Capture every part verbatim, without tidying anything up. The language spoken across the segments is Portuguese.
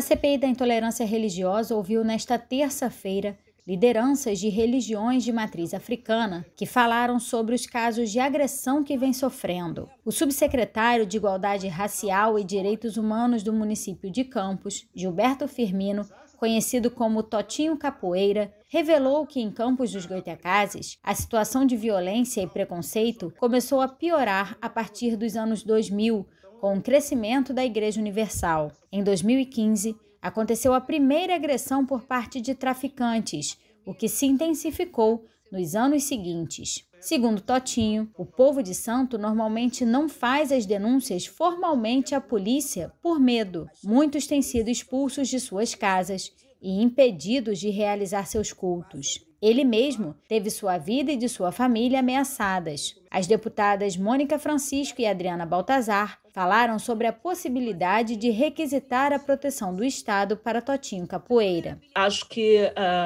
C P I da intolerância religiosa ouviu nesta terça-feira lideranças de religiões de matriz africana que falaram sobre os casos de agressão que vem sofrendo. O subsecretário de Igualdade Racial e Direitos Humanos do município de Campos, Gilberto Firmino, conhecido como Totinho Capoeira, revelou que em Campos dos Goytacazes, a situação de violência e preconceito começou a piorar a partir dos anos dois mil, com o crescimento da Igreja Universal. Em dois mil e quinze, aconteceu a primeira agressão por parte de traficantes, o que se intensificou nos anos seguintes. Segundo Totinho, o povo de Santo normalmente não faz as denúncias formalmente à polícia por medo. Muitos têm sido expulsos de suas casas e impedidos de realizar seus cultos. Ele mesmo teve sua vida e de sua família ameaçadas. As deputadas Mônica Francisco e Adriana Baltazar falaram sobre a possibilidade de requisitar a proteção do Estado para Totinho Capoeira. Acho que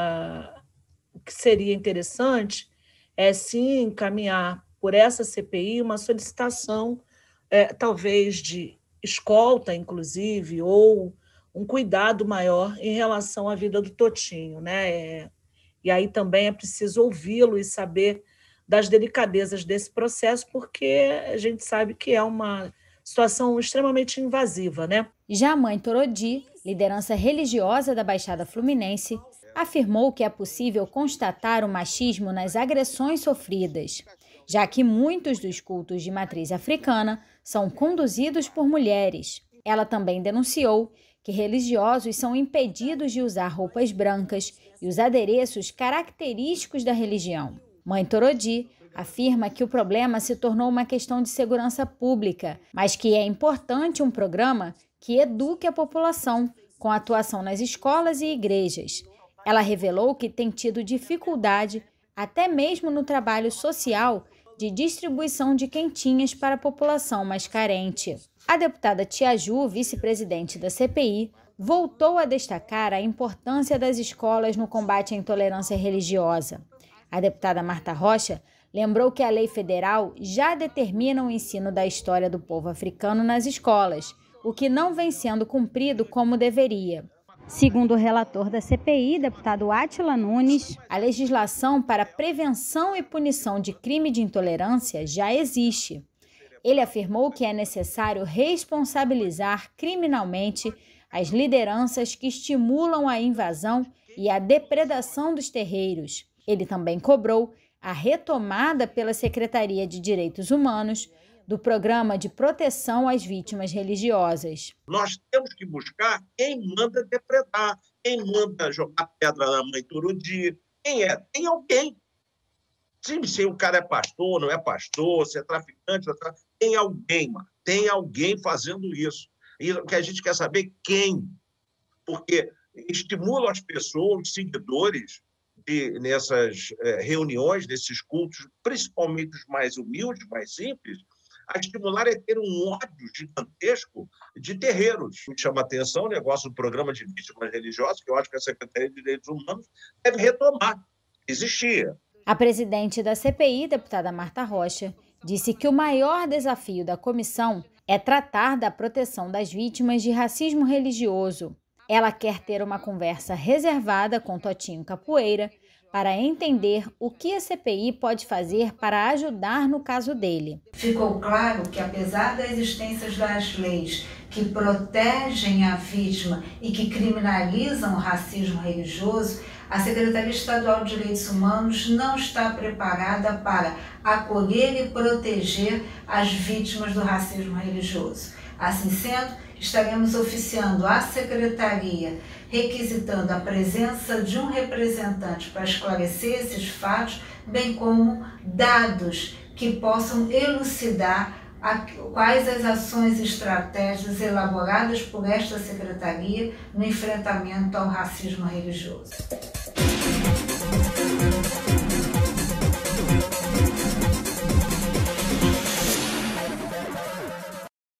uh, o que seria interessante é sim encaminhar por essa C P I uma solicitação, é, talvez de escolta, inclusive, ou um cuidado maior em relação à vida do Totinho, né? É, e aí também é preciso ouvi-lo e saber das delicadezas desse processo, porque a gente sabe que é uma situação extremamente invasiva, né? Já a mãe Torodi, liderança religiosa da Baixada Fluminense, afirmou que é possível constatar o machismo nas agressões sofridas, já que muitos dos cultos de matriz africana são conduzidos por mulheres. Ela também denunciou que religiosos são impedidos de usar roupas brancas e os adereços característicos da religião. Mãe Torodi afirma que o problema se tornou uma questão de segurança pública, mas que é importante um programa que eduque a população, com atuação nas escolas e igrejas. Ela revelou que tem tido dificuldade, até mesmo no trabalho social, de distribuição de quentinhas para a população mais carente. A deputada Tia Ju, vice-presidente da C P I, voltou a destacar a importância das escolas no combate à intolerância religiosa. A deputada Marta Rocha lembrou que a lei federal já determina o ensino da história do povo africano nas escolas, o que não vem sendo cumprido como deveria. Segundo o relator da C P I, deputado Átila Nunes, a legislação para prevenção e punição de crime de intolerância já existe. Ele afirmou que é necessário responsabilizar criminalmente as lideranças que estimulam a invasão e a depredação dos terreiros. Ele também cobrou a retomada pela Secretaria de Direitos Humanos do Programa de Proteção às Vítimas Religiosas. Nós temos que buscar quem manda depredar, quem manda jogar pedra na mãe Torodi, quem é? Tem alguém. Se, se o cara é pastor, não é pastor, se é traficante, não é traficante, tem alguém, mano. Tem alguém fazendo isso. E o que a gente quer saber quem, porque estimula as pessoas, os seguidores, de, nessas é, reuniões, nesses cultos, principalmente os mais humildes, mais simples, a estimular é ter um ódio gigantesco de terreiros. Me chama a atenção o negócio do programa de vítimas religiosas, que eu acho que a Secretaria de Direitos Humanos deve retomar. Existia. A presidente da C P I, deputada Marta Rocha, disse que o maior desafio da comissão é tratar da proteção das vítimas de racismo religioso. Ela quer ter uma conversa reservada com Totinho Capoeira para entender o que a C P I pode fazer para ajudar no caso dele. Ficou claro que, apesar da existência das leis que protegem a vítima e que criminalizam o racismo religioso, a Secretaria Estadual de Direitos Humanos não está preparada para acolher e proteger as vítimas do racismo religioso. Assim sendo, estaremos oficiando à Secretaria, requisitando a presença de um representante para esclarecer esses fatos, bem como dados que possam elucidar a, quais as ações e estratégias elaboradas por esta Secretaria no enfrentamento ao racismo religioso.